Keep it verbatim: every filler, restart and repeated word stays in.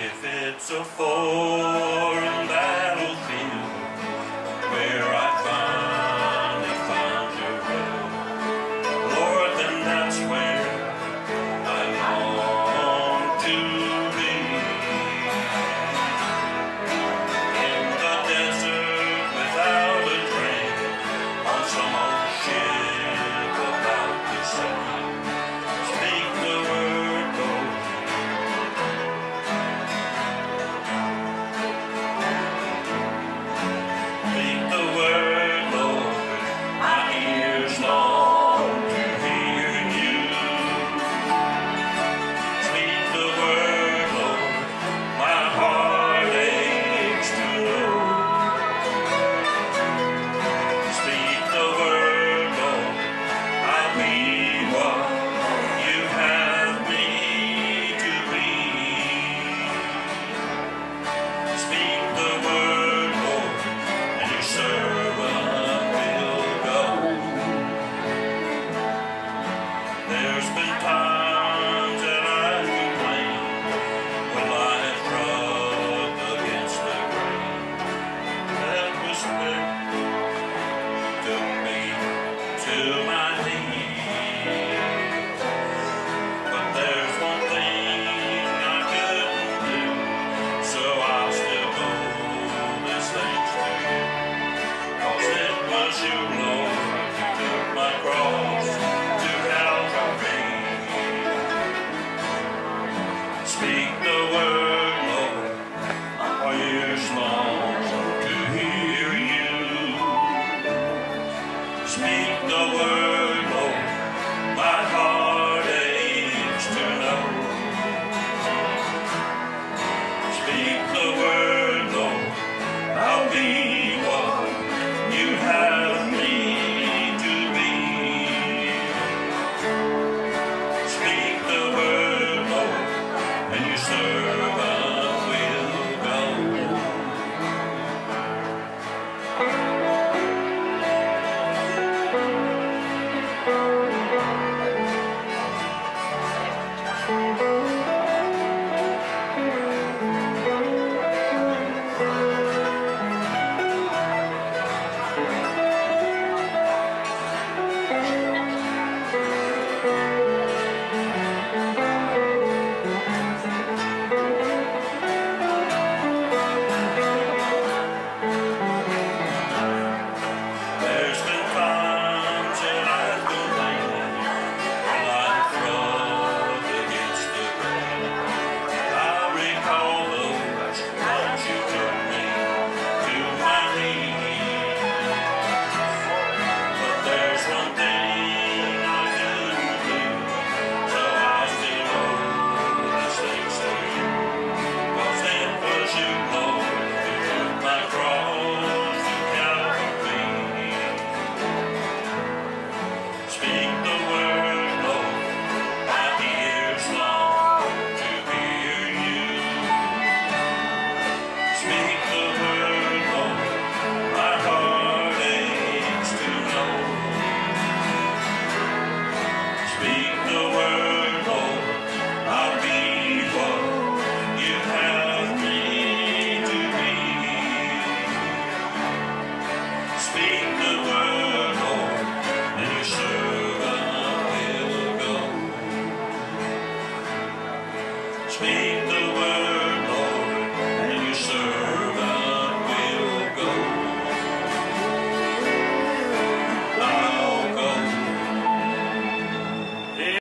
If it's a foreign battlefield where I finally found your will, Lord, then that's where I long to be. In the desert without a drink, on some old ship about to sink, speak the word, Lord. Speak the word, Lord. My ears long to hear you. Speak the word, Lord. My heart aches to know. Speak the word, Lord. I'll be what you have me to be. Speak the word, Lord, and your servant will go. There's been times that I've complained when life rubbed against the grain. That whisper took me to my knees. But there's one thing I couldn't do, so I'll still go this thanks to you. 'Cause it was you, Lord, who took my cross to Calvary. Speak the word, Lord. My ears long to hear you. Speak the word, Lord. My heart aches to know. Speak the word, Lord. I'll be what you have me to be. Speak the word, Lord, and your servant will go. There's been times that I've complained when life rubbed against the grain. I recall those times you took me to my knees. But there's one thing I couldn't do, so I'll still owe this thanks to you. 'Cause it was you, Lord, who took my cross to Calvary. Speak the word, Lord. My ears long to hear you. Speak the word, Lord. My heart aches to know. Speak the word, Lord. I'll be what you have me to be. Speak the word, Lord, and your servant will go. Speak the